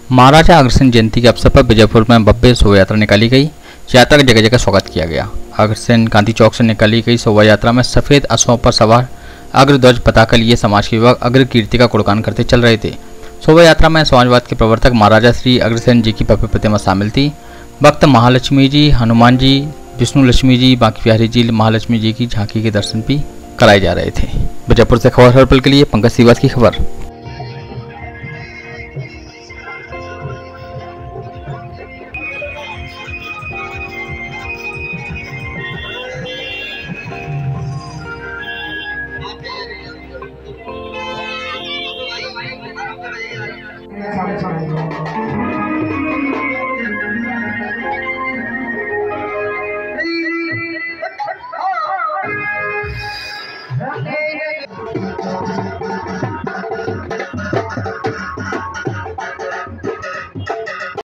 महाराजा अग्रसेन जयंती के अवसर पर बीजापुर में भव्य शोभा यात्रा निकाली गई। यात्रा का जगह जगह स्वागत किया गया। अग्रसेन गांधी चौक से निकाली गई शोभा यात्रा में सफेद अश्वों पर सवार अग्रध्वज पताका लिए समाज के युवक अग्र कीर्ति का गुणगान करते चल रहे थे। शोभा यात्रा में समाजवाद के प्रवर्तक महाराजा श्री अग्रसेन जी की भव्य प्रतिमा शामिल थी। भक्त महालक्ष्मी जी, हनुमान जी, विष्णु लक्ष्मी जी, बांकी बिहारी जी, महालक्ष्मी जी की झांकी के दर्शन भी कराए जा रहे थे। बीजापुर से खबर हर पल के लिए पंकज श्रीवास्तव की खबर।